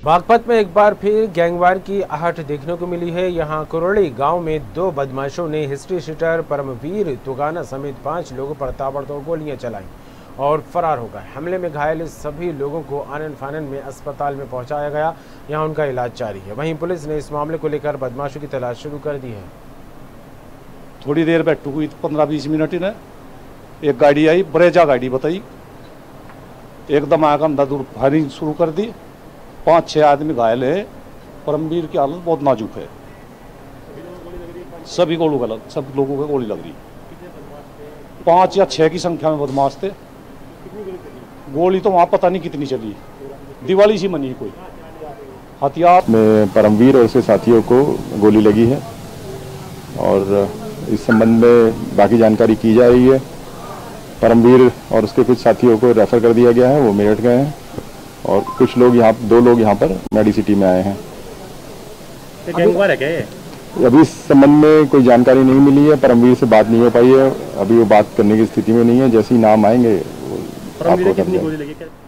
बागपत में एक बार फिर गैंगवार की आहट देखने को मिली है। यहां कुरड़ी गांव में दो बदमाशों ने हिस्ट्री शीटर परमवीर तुगाना समेत 5 लोगों पर ताबड़तोड़ गोलियां चलाई और फरार हो गए। हमले में घायल सभी लोगों को आनन फानन में अस्पताल में पहुंचाया गया। यहां उनका इलाज जारी है। वहीं पुलिस ने इस मामले को लेकर बदमाशों की तलाश शुरू कर दी है। थोड़ी देर बैठू हुई 15-20 मिनट ही एक गाड़ी आई, ब्रेजा गाड़ी बताई, एकदम आगे अंधाधुंध फायरिंग शुरू कर दी। 5-6 आदमी घायल है। परमवीर की हालत बहुत नाजुक है। सभी गोलू गलत, सब लोगों को गोली लग रही। 5 या 6 की संख्या में बदमाश थे। गोली तो वहां पता नहीं कितनी चली, दिवाली सी मनी कोई हथियार में परमवीर और उसके साथियों को गोली लगी है और इस संबंध में बाकी जानकारी की जा रही है। परमवीर और उसके कुछ साथियों को रेफर कर दिया गया है, वो मेरठ गए हैं और कुछ लोग दो लोग यहाँ पर मेडिसिटी में आए हैं। गैंगवार है क्या ये? अभी इस संबंध में कोई जानकारी नहीं मिली है। परमवीर से बात नहीं हो पाई है, अभी वो बात करने की स्थिति में नहीं है। जैसे ही नाम आएंगे आपको कितनी गोली लगी क्या?